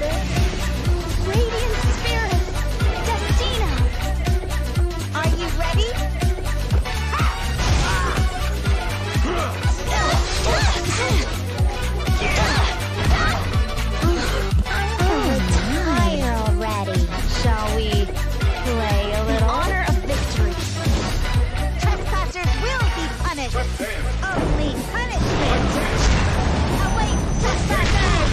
bit. Radiant Spirit, Destina. Are you ready? Retire already. Shall we play a little? Honor of victory. Trespassers will be punished. Only punishment. Await trespassers.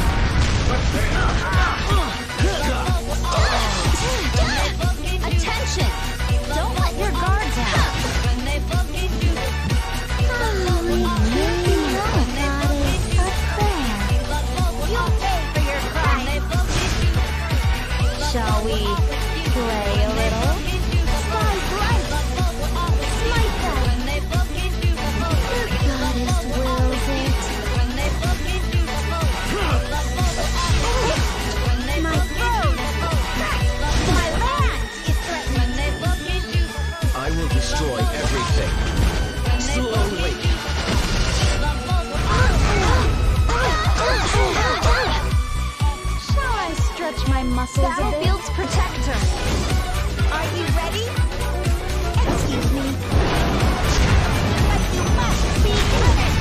Attention! Don't let your guard down. You'll pay for your crime. Shall we play a little? Slide right. Smite them. The goddess wills it. My throne. My land is threatened. I will destroy everything. Slowly. Shall I stretch my muscles a bit? Battlefield's protector. Are you ready? Excuse me. But you must be punished.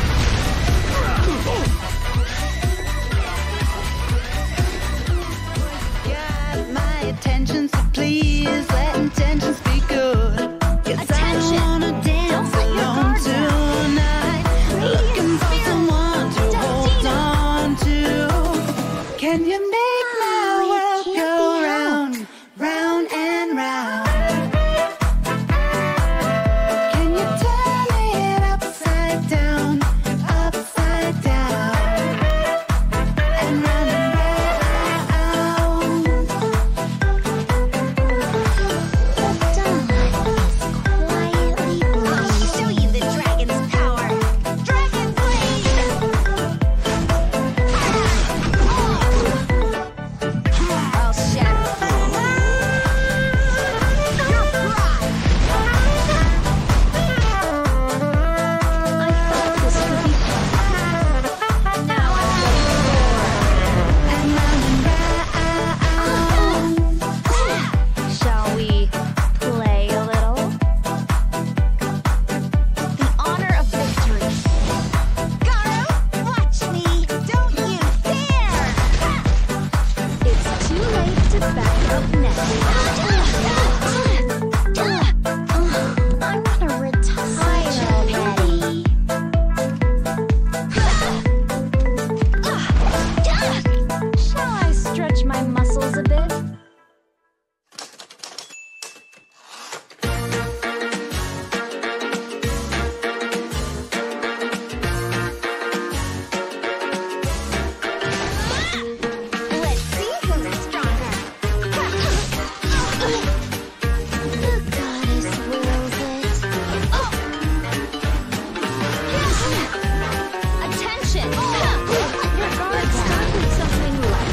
Got my attention, so please let intentions be good. Yes, Attention. I wanna dance Don't let your alone guard down. tonight. Looking for Spirit, someone to hold Destina. on to. Can you make my world can't go be round, round and round? Can you turn it upside down, upside down, and round and round? The dawn is quietly I'll show you the dragon's power. Dragon blade! I'll shatter. Your pride! I thought this could be fun. Now I'm ready And round and round. Shall we play a little? The honor of victory. Garo, watch me! Don't you dare! It's too late to back up now. I wanna retire already. Shall I stretch my muscles a bit? Let's see who's stronger. The goddess wills it. Attention! Your guard started something like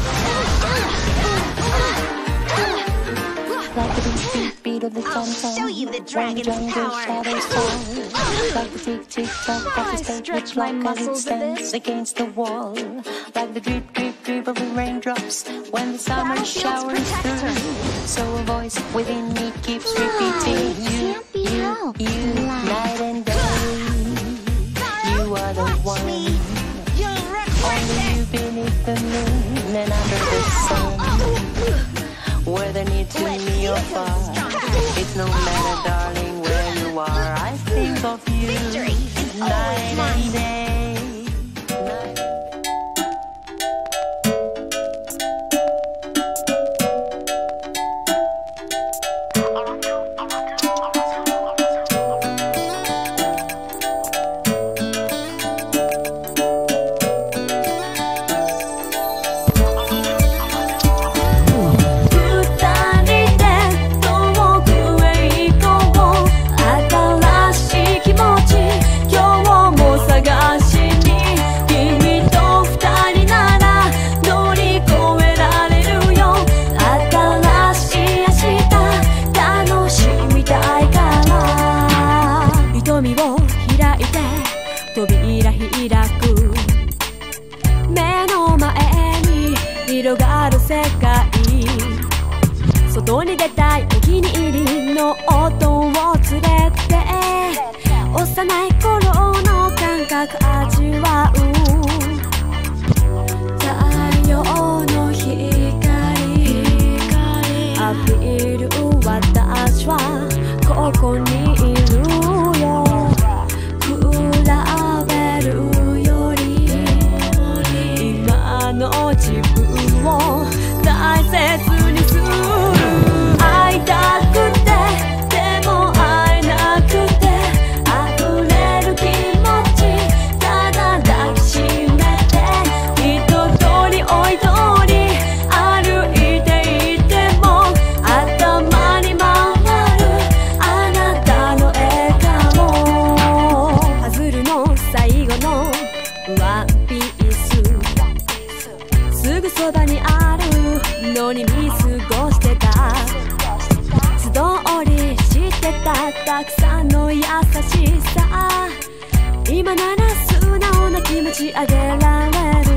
Beat of the I'll show you the dragon's power. Like the tick tick tock of the I stage, stretch which my like as it muscles a stands bit? against the wall. Like the drip drip drip of the raindrops when the summer Battlefield's showers protector. through. So a voice within me keeps repeating, Can't be helped. night and day. You are the Watch one. me. You'll regret Only this. you beneath the moon and under the sun. Whether near to Let's me see or who's far, stronger. it's no matter, darling, where you are. I think of you Victory is always night mine. and day. Good night, don't walk away. 広がる世界、外に出たいお気に入りの音を連れて、幼い頃の感覚味わう。太陽の光浴びる私はここにいるよ。比べるより今の自分を大切にする。会いたくてでも会えなくて溢れる気持ち、ただ抱きしめて一通りおい通り歩いていても頭に回るあなたの笑顔。パズルの最後のワンピース、すぐそばにあるのに見過ごしてた。素通りしてたたくさんの優しさ、今なら素直な気持ちあげられる。